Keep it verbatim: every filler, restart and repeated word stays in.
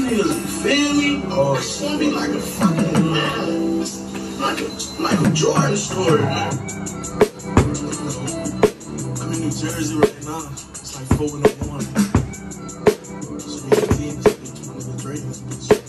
niggas, you feel me? Oh, it's gonna be like a fucking, man, like a Michael Jordan story, man. I'm in New Jersey right now. It's like four in the morning. So the team is like one of the Dragons.